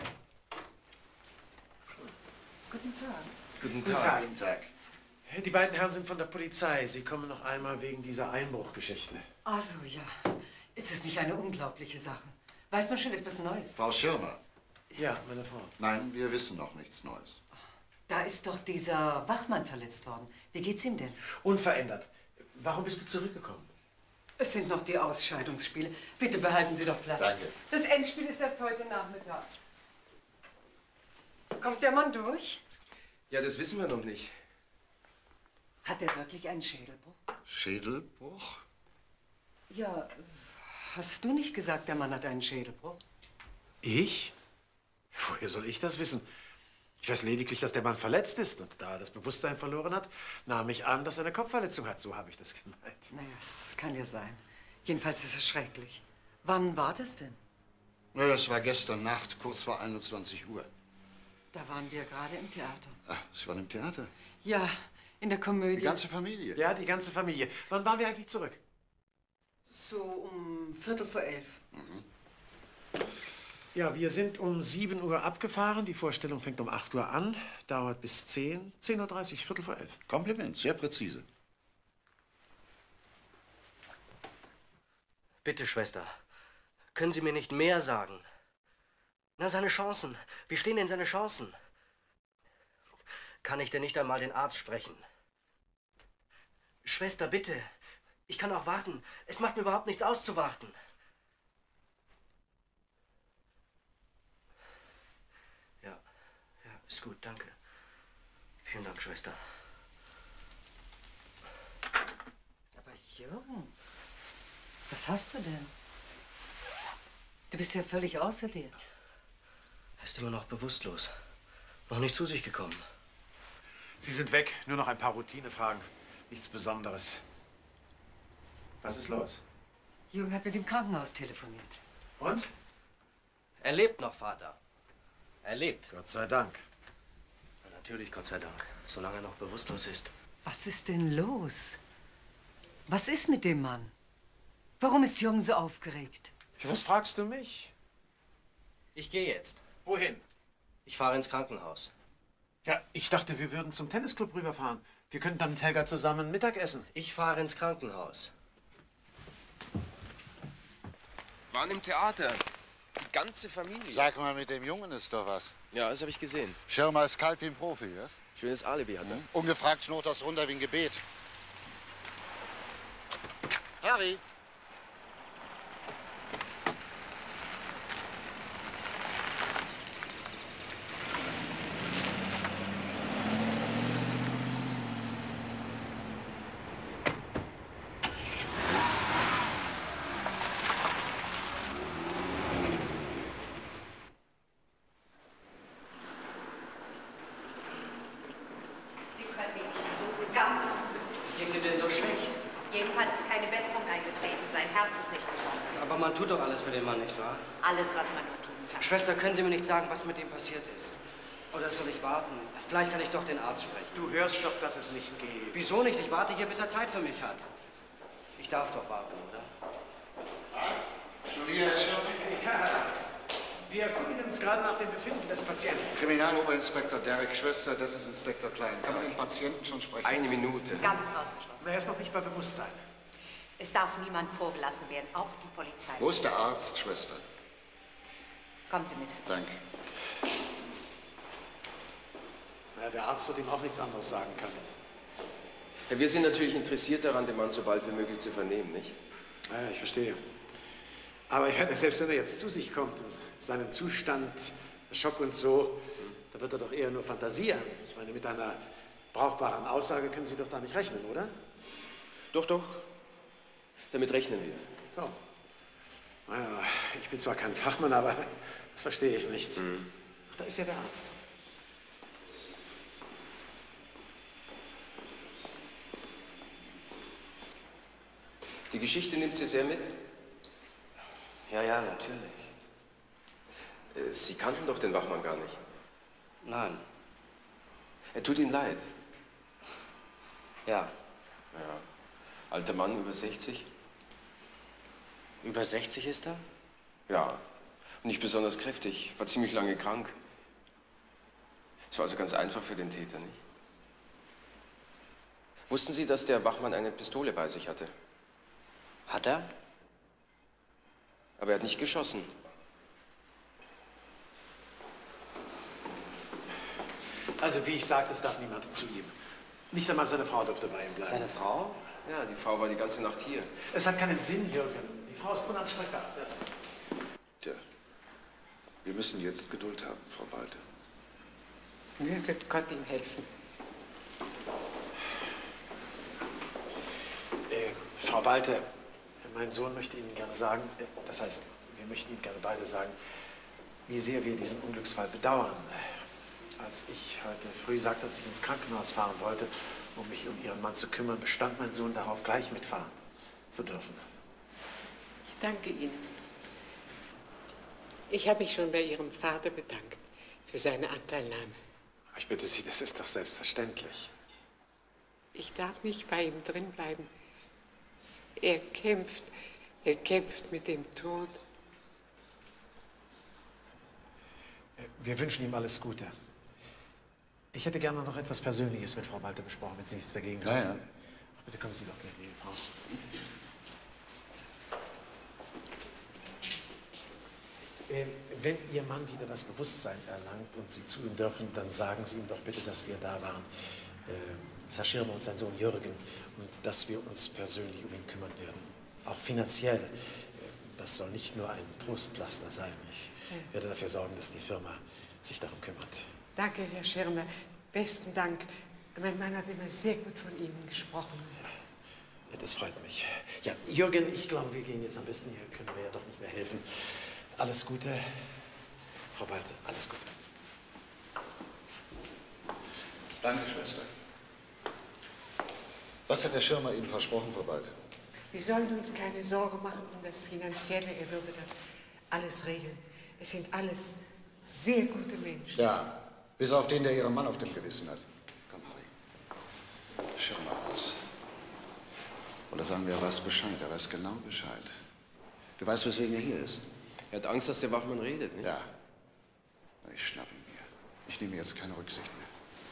Guten Tag. Guten Guten Tag. Tag. Guten Tag. Die beiden Herren sind von der Polizei. Sie kommen noch einmal wegen dieser Einbruchgeschichte. Ach so, ja. Ist es nicht eine unglaubliche Sache? Weiß man schon etwas Neues? Frau Schirmer. Ja, meine Frau. Nein, wir wissen noch nichts Neues. Da ist doch dieser Wachmann verletzt worden. Wie geht's ihm denn? Unverändert. Warum bist du zurückgekommen? Es sind noch die Ausscheidungsspiele. Bitte behalten Sie doch Platz. Danke. Das Endspiel ist erst heute Nachmittag. Kommt der Mann durch? Ja, das wissen wir noch nicht. Hat er wirklich einen Schädelbruch? Schädelbruch? Ja, hast du nicht gesagt, der Mann hat einen Schädelbruch? Ich? Woher soll ich das wissen? Ich weiß lediglich, dass der Mann verletzt ist. Und da er das Bewusstsein verloren hat, nahm ich an, dass er eine Kopfverletzung hat. So habe ich das gemeint. Naja, es kann ja sein. Jedenfalls ist es schrecklich. Wann war das denn? Na, das war gestern Nacht, kurz vor einundzwanzig Uhr. Da waren wir gerade im Theater. Ach, Sie waren im Theater? Ja, in der Komödie. Die ganze Familie? Ja, die ganze Familie. Wann waren wir eigentlich zurück? So um Viertel vor elf. Mhm. Ja, wir sind um sieben Uhr abgefahren. Die Vorstellung fängt um acht Uhr an, dauert bis zehn, zehn Uhr dreißig, Viertel vor elf. Kompliment, sehr präzise. Bitte, Schwester. Können Sie mir nicht mehr sagen? Na, seine Chancen. Wie stehen denn seine Chancen? Kann ich denn nicht einmal den Arzt sprechen? Schwester, bitte. Ich kann auch warten. Es macht mir überhaupt nichts auszuwarten. Ist gut, danke. Vielen Dank, Schwester. Aber Jürgen, was hast du denn? Du bist ja völlig außer dir. Er ist immer noch bewusstlos. Noch nicht zu sich gekommen. Sie sind weg. Nur noch ein paar Routinefragen. Nichts Besonderes. Was ist los? Jürgen hat mit dem Krankenhaus telefoniert. Und? Er lebt noch, Vater. Er lebt. Gott sei Dank. Ja, natürlich, Gott sei Dank. Solange er noch bewusstlos ist. Was ist denn los? Was ist mit dem Mann? Warum ist Jürgen so aufgeregt? Was fragst du mich? Ich gehe jetzt. Wohin? Ich fahre ins Krankenhaus. Ja, ich dachte, wir würden zum Tennisclub rüberfahren. Wir könnten dann mit Helga zusammen Mittag essen. Ich fahre ins Krankenhaus. Waren im Theater. Die ganze Familie. Sag mal, mit dem Jungen ist doch was. Ja, das habe ich gesehen. Schirmer ist kalt wie ein Profi, was? Schönes Alibi hat er. Mhm. Ungefragt schnurrt das runter wie ein Gebet. Harry! Geht's ihm denn so schlecht? Jedenfalls ist keine Besserung eingetreten. Sein Herz ist nicht besonders. Aber man tut doch alles für den Mann, nicht wahr? Alles, was man nur tun kann. Schwester, können Sie mir nicht sagen, was mit ihm passiert ist? Oder soll ich warten? Vielleicht kann ich doch den Arzt sprechen. Du hörst doch, dass es nicht geht. Wieso nicht? Ich warte hier, bis er Zeit für mich hat. Ich darf doch warten, oder? Schon hier, Herr Schirmer? Ja. Wir gucken uns gerade nach dem Befinden des Patienten. Kriminaloberinspektor Derek, Schwester, das ist Inspektor Klein. Kann man den Patienten schon sprechen? Eine Minute. Ganz ausgeschlossen. Er ist noch nicht bei Bewusstsein. Es darf niemand vorgelassen werden, auch die Polizei. Wo ist der Arzt, Schwester? Kommen Sie mit. Danke. Ja, der Arzt wird ihm auch nichts anderes sagen können. Ja, wir sind natürlich interessiert daran, den Mann so bald wie möglich zu vernehmen, nicht? Ja, ich verstehe. Aber ich werde, selbst wenn er jetzt zu sich kommt, in seinem Zustand, Schock und so, da wird er doch eher nur fantasieren. Ich meine, mit einer brauchbaren Aussage können Sie doch da nicht rechnen, oder? Doch, doch. Damit rechnen wir. So. Naja, ich bin zwar kein Fachmann, aber das verstehe ich nicht. Mhm. Ach, da ist ja der Arzt. Die Geschichte nimmt Sie sehr mit? Ja, ja, natürlich. Sie kannten doch den Wachmann gar nicht. Nein. Er tut Ihnen leid. Ja. Ja. Alter Mann, über sechzig? Über sechzig ist er? Ja. Und nicht besonders kräftig. War ziemlich lange krank. Es war also ganz einfach für den Täter, nicht? Wussten Sie, dass der Wachmann eine Pistole bei sich hatte? Hat er? Aber er hat nicht geschossen. Also, wie ich sagte, es darf niemand zu ihm. Nicht einmal seine Frau durfte bei ihm bleiben. Seine Frau? Ja, die Frau war die ganze Nacht hier. Es hat keinen Sinn, Jürgen. Die Frau ist unansprechbar. Tja, wir müssen jetzt Geduld haben, Frau Balte. Möge Gott ihm helfen. Äh, Frau Balte, mein Sohn möchte Ihnen gerne sagen, äh, das heißt, wir möchten Ihnen gerne beide sagen, wie sehr wir diesen Unglücksfall bedauern. Als ich heute früh sagte, dass ich ins Krankenhaus fahren wollte, um mich um Ihren Mann zu kümmern, bestand mein Sohn darauf, gleich mitfahren zu dürfen. Ich danke Ihnen. Ich habe mich schon bei Ihrem Vater bedankt für seine Anteilnahme. Ich bitte Sie, das ist doch selbstverständlich. Ich darf nicht bei ihm drin bleiben. Er kämpft, er kämpft mit dem Tod. Wir wünschen ihm alles Gute. Ich hätte gerne noch etwas Persönliches mit Frau Balte besprochen, wenn Sie nichts dagegen haben. Ja, ja. Ach, bitte kommen Sie doch mit, liebe Frau. Ähm, wenn Ihr Mann wieder das Bewusstsein erlangt und Sie zu ihm dürfen, dann sagen Sie ihm doch bitte, dass wir da waren. Ähm, Herr Schirmer und sein Sohn Jürgen, und dass wir uns persönlich um ihn kümmern werden. Auch finanziell. Das soll nicht nur ein Trostpflaster sein. Ich werde dafür sorgen, dass die Firma sich darum kümmert. Danke, Herr Schirmer. Besten Dank. Mein Mann hat immer sehr gut von Ihnen gesprochen. Ja, das freut mich. Ja, Jürgen, ich glaube, wir gehen jetzt am besten. Hier können wir ja doch nicht mehr helfen. Alles Gute. Frau Beite, alles Gute. Danke, Schwester. Was hat der Schirmer Ihnen versprochen, Frau Beite? Wir sollen uns keine Sorge machen um das Finanzielle. Er würde das alles regeln. Es sind alles sehr gute Menschen. Ja, bis auf den, der Ihren Mann auf dem Gewissen hat. Komm, Harry. Schirmer aus. Oder sagen wir, er weiß Bescheid. Er weiß genau Bescheid. Du weißt, weswegen er hier ist? Er hat Angst, dass der Wachmann redet, nicht? Ja. Ich schnapp ihn mir. Ich nehme jetzt keine Rücksicht mehr.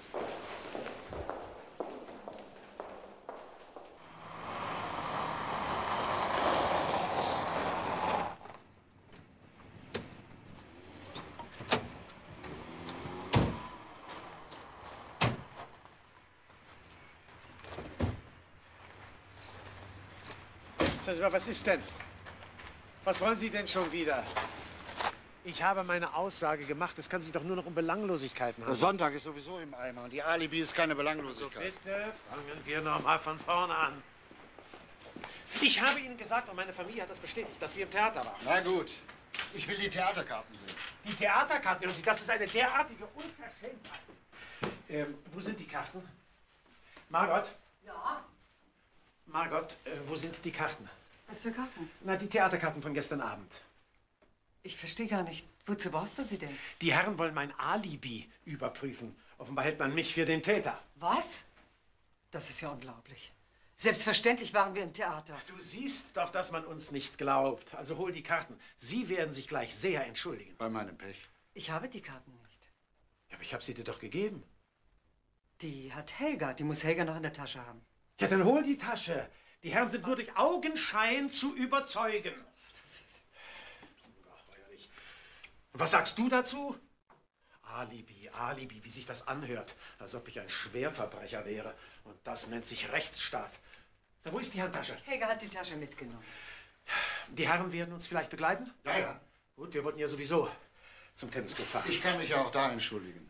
Sagen Sie mal, was ist denn? Was wollen Sie denn schon wieder? Ich habe meine Aussage gemacht. Es kann sich doch nur noch um Belanglosigkeiten Der handeln. Sonntag ist sowieso im Eimer und die Alibi ist keine Belanglosigkeit. Bitte fangen wir noch mal von vorne an. Ich habe Ihnen gesagt, und meine Familie hat das bestätigt, dass wir im Theater waren. Na gut. Ich will die Theaterkarten sehen. Die Theaterkarten, hören Sie, das ist eine derartige Unverschämtheit. Ähm, wo sind die Karten? Margot? Ja? Margot, äh, wo sind die Karten? Was für Karten? Na, die Theaterkarten von gestern Abend. Ich verstehe gar nicht. Wozu brauchst du sie denn? Die Herren wollen mein Alibi überprüfen. Offenbar hält man mich für den Täter. Was? Das ist ja unglaublich. Selbstverständlich waren wir im Theater. Du siehst doch, dass man uns nicht glaubt. Also hol die Karten. Sie werden sich gleich sehr entschuldigen. Bei meinem Pech. Ich habe die Karten nicht. Ja, aber ich habe sie dir doch gegeben. Die hat Helga. Die muss Helga noch in der Tasche haben. Ja, dann hol die Tasche. Die Herren sind nur durch Augenschein zu überzeugen. Und was sagst du dazu? Alibi, Alibi, wie sich das anhört. Als ob ich ein Schwerverbrecher wäre. Und das nennt sich Rechtsstaat. Na, wo ist die Handtasche? Helga hat die Tasche mitgenommen. Die Herren werden uns vielleicht begleiten? Ja, ja. Gut, wir wollten ja sowieso zum Tennisclub fahren. Ich kann mich ja auch da entschuldigen.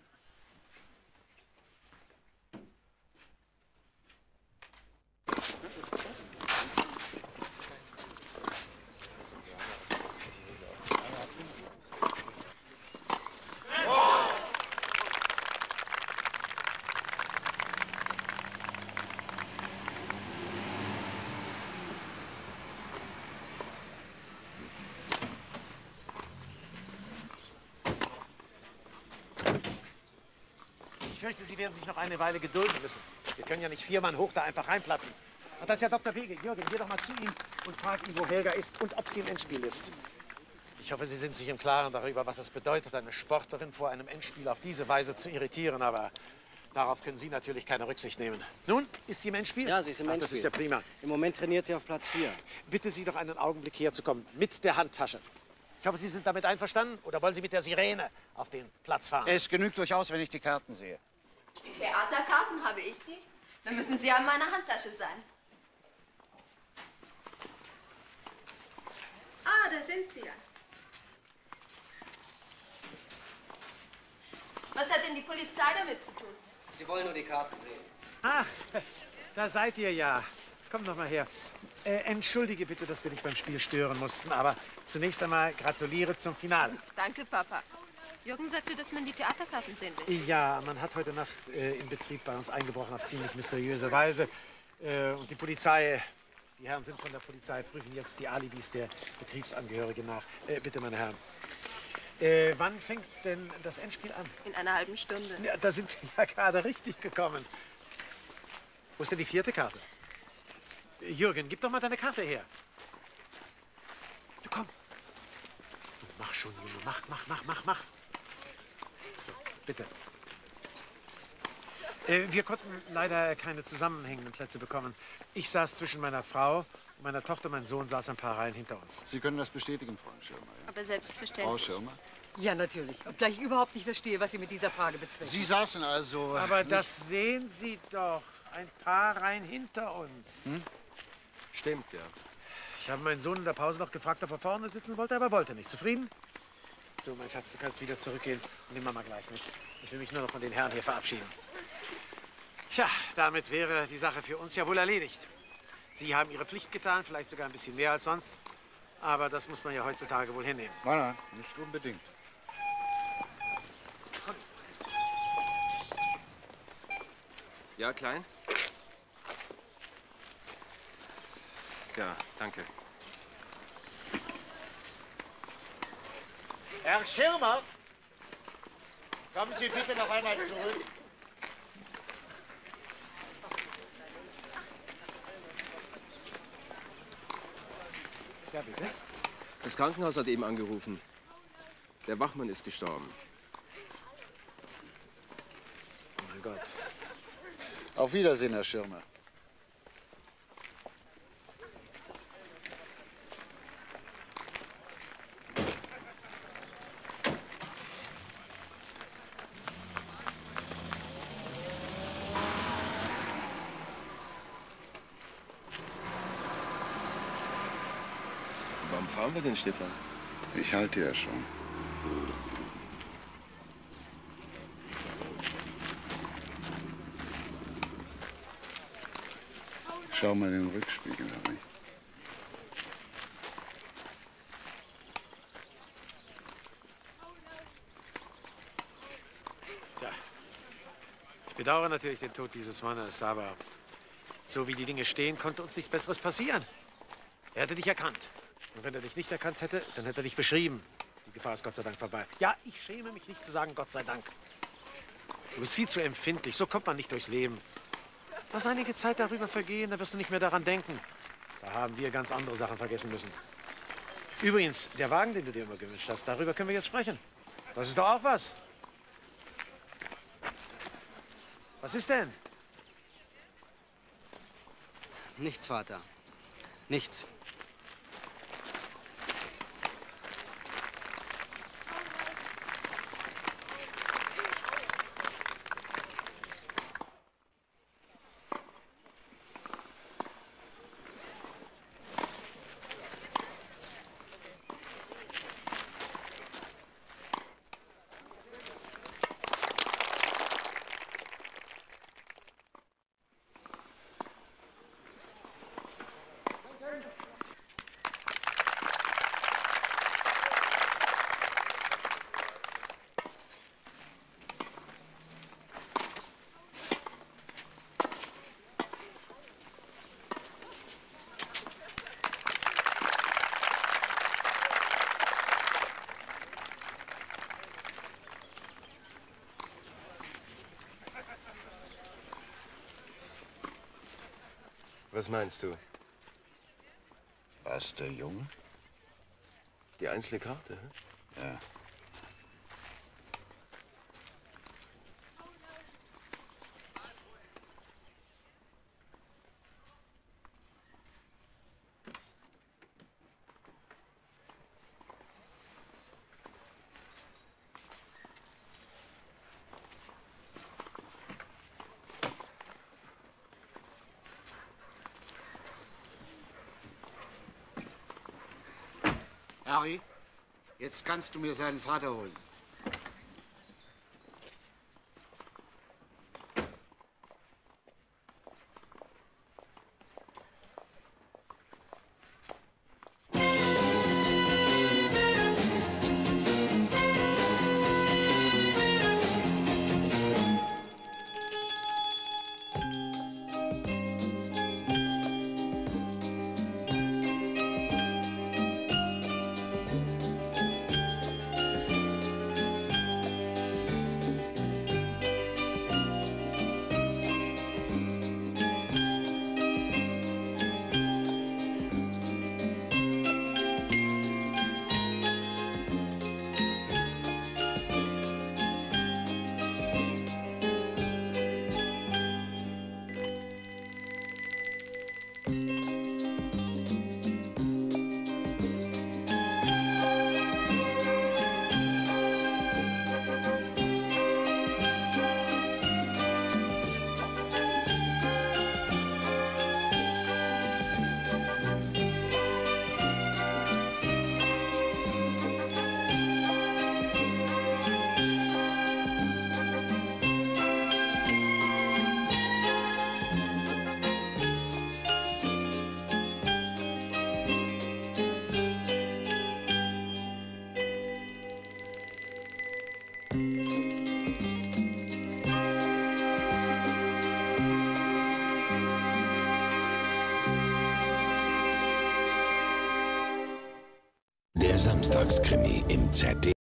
Ich fürchte, Sie werden sich noch eine Weile gedulden müssen. Wir können ja nicht vier Mann hoch da einfach reinplatzen. Und das ist ja Doktor Wege. Jürgen, geh doch mal zu ihm und frag ihn, wo Helga ist und ob sie im Endspiel ist. Ich hoffe, Sie sind sich im Klaren darüber, was es bedeutet, eine Sportlerin vor einem Endspiel auf diese Weise zu irritieren. Aber darauf können Sie natürlich keine Rücksicht nehmen. Nun, ist sie im Endspiel? Ja, sie ist im Ach, Endspiel. das ist ja prima. Im Moment trainiert sie auf Platz vier. Bitte Sie doch einen Augenblick herzukommen mit der Handtasche. Ich hoffe, Sie sind damit einverstanden. Oder wollen Sie mit der Sirene auf den Platz fahren? Es genügt durchaus, wenn ich die Karten sehe. Die Theaterkarten habe ich nicht. Dann müssen sie ja in meiner Handtasche sein. Ah, da sind sie ja. Was hat denn die Polizei damit zu tun? Sie wollen nur die Karten sehen. Ach, da seid ihr ja. Komm doch mal her. Äh, entschuldige bitte, dass wir dich beim Spiel stören mussten, aber zunächst einmal gratuliere zum Finale. Danke, Papa. Jürgen sagte, dass man die Theaterkarten sehen will. Ja, man hat heute Nacht äh, in Betrieb bei uns eingebrochen auf ziemlich mysteriöse Weise. Äh, und die Polizei, die Herren sind von der Polizei, prüfen jetzt die Alibis der Betriebsangehörigen nach. Äh, bitte, meine Herren. Äh, wann fängt denn das Endspiel an? In einer halben Stunde. Ja, da sind wir ja gerade richtig gekommen. Wo ist denn die vierte Karte? Jürgen, gib doch mal deine Karte her. Du komm. Mach schon, Junge. Mach, mach, mach, mach, mach. So, bitte. Äh, wir konnten leider keine zusammenhängenden Plätze bekommen. Ich saß zwischen meiner Frau und meiner Tochter. Mein Sohn saß ein paar Reihen hinter uns. Sie können das bestätigen, Frau Schirmer. Ja? Aber selbstverständlich. Frau Schirmer? Ja, natürlich. Obgleich ich überhaupt nicht verstehe, was Sie mit dieser Frage bezwecken. Sie saßen also... Aber nicht... das sehen Sie doch. Ein paar Reihen hinter uns. Hm? Stimmt, ja. Ich habe meinen Sohn in der Pause noch gefragt, ob er vorne sitzen wollte, aber er wollte nicht. Zufrieden? So, mein Schatz, du kannst wieder zurückgehen und nimm Mama gleich mit. Ich will mich nur noch von den Herren hier verabschieden. Tja, damit wäre die Sache für uns ja wohl erledigt. Sie haben Ihre Pflicht getan, vielleicht sogar ein bisschen mehr als sonst. Aber das muss man ja heutzutage wohl hinnehmen. Nein, nein, nicht unbedingt. Ja, Klein? Ja, danke. Herr Schirmer, kommen Sie bitte noch einmal zurück. Ja, bitte? Das Krankenhaus hat eben angerufen. Der Wachmann ist gestorben. Oh mein Gott. Auf Wiedersehen, Herr Schirmer. Warum fahren wir denn, Stefan? Ich halte ja schon. Schau mal in den Rückspiegel, Harry. Tja, ich bedauere natürlich den Tod dieses Mannes, aber so wie die Dinge stehen, konnte uns nichts Besseres passieren. Er hätte dich erkannt. Und wenn er dich nicht erkannt hätte, dann hätte er dich beschrieben. Die Gefahr ist Gott sei Dank vorbei. Ja, ich schäme mich nicht zu sagen, Gott sei Dank. Du bist viel zu empfindlich, so kommt man nicht durchs Leben. Lass einige Zeit darüber vergehen, dann wirst du nicht mehr daran denken. Da haben wir ganz andere Sachen vergessen müssen. Übrigens, der Wagen, den du dir immer gewünscht hast, darüber können wir jetzt sprechen. Das ist doch auch was. Was ist denn? Nichts, Vater. Nichts. Was meinst du? Was, der Junge? Die einzelne Karte? Hä? Ja. Harry, jetzt kannst du mir seinen Vater holen. Der Samstagskrimi im Z D F.